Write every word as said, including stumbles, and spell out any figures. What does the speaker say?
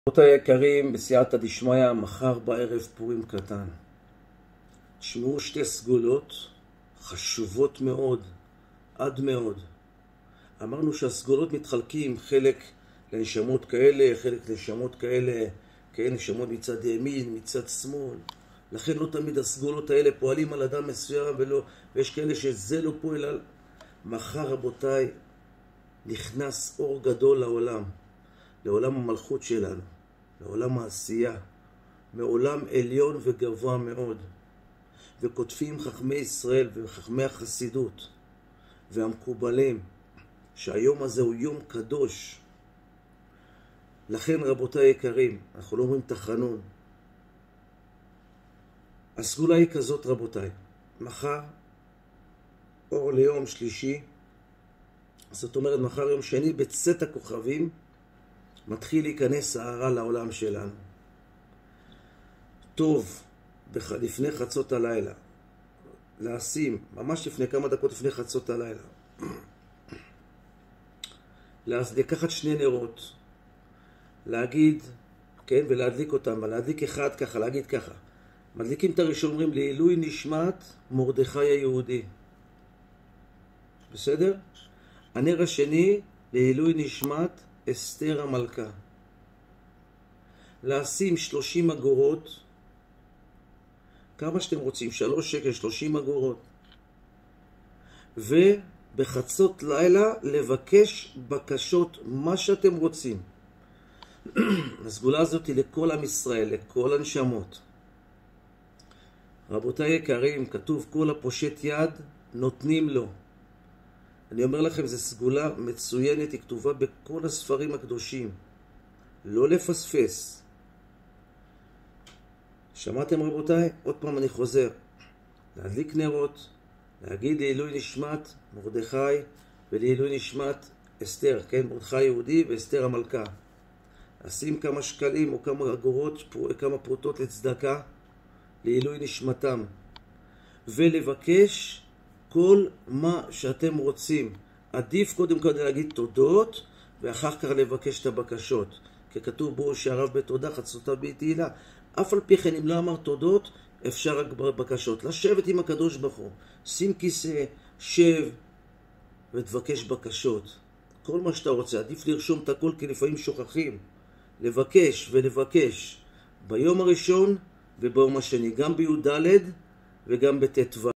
רבותיי היקרים, בסייעתא דשמיא, מחר בערב פורים קטן. תשמעו שתי סגולות חשובות מאוד, עד מאוד. אמרנו שהסגולות מתחלקים, חלק לנשמות כאלה, חלק לנשמות כאלה, כן, נשמות מצד ימין, מצד שמאל. לכן לא תמיד הסגולות האלה פועלים על אדם מסוים, ולא, ויש כאלה שזה לא פועל על... מחר רבותיי, נכנס אור גדול לעולם. לעולם המלכות שלנו, לעולם העשייה, מעולם עליון וגבוה מאוד. וכותבים חכמי ישראל וחכמי החסידות והמקובלים שהיום הזה הוא יום קדוש. לכן רבותיי יקרים, אנחנו לא אומרים תחנון. הסגולה היא כזאת רבותיי, מחר אור ליום שלישי, זאת אומרת מחר יום שני בצאת הכוכבים, מתחיל להיכנס סערה לעולם שלנו. טוב, לפני חצות הלילה, לשים, ממש לפני כמה דקות לפני חצות הלילה, לקחת שני נרות, להגיד, כן, ולהדליק אותם, להדליק אחד ככה, להגיד ככה. מדליקים את הראשון, אומרים, לעילוי נשמת מרדכי היהודי. בסדר? הנר השני, לעילוי נשמת אסתר המלכה. לשים שלושים אגורות, כמה שאתם רוצים, שלוש שקל, שלושים אגורות. ובחצות לילה לבקש בקשות, מה שאתם רוצים. הסגולה הזאת היא לכל עם ישראל, לכל הנשמות. רבותיי יקרים, כתוב כל הפושט יד נותנים לו. אני אומר לכם, זו סגולה מצוינת, היא כתובה בכל הספרים הקדושים. לא לפספס. שמעתם רבותיי? עוד פעם אני חוזר. להדליק נרות, להגיד לעילוי נשמת מרדכי ולעילוי נשמת אסתר, כן? מרדכי יהודי ואסתר המלכה. לשים כמה שקלים או כמה אגורות, כמה פרוטות לצדקה, לעילוי נשמתם. ולבקש כל מה שאתם רוצים. עדיף קודם כל להגיד תודות, ואחר כך לבקש את הבקשות. כי כתוב בו שהרב בתודה חצותה בתהילה. אף על פי כן אם לא אמר תודות, אפשר רק בקשות. לשבת עם הקדוש ברוך הוא. שים כיסא, שב, ותבקש בקשות. כל מה שאתה רוצה. עדיף לרשום את הכל, כי לפעמים שוכחים. לבקש ולבקש. ביום הראשון וביום השני. גם בי"ד וגם בט"ו.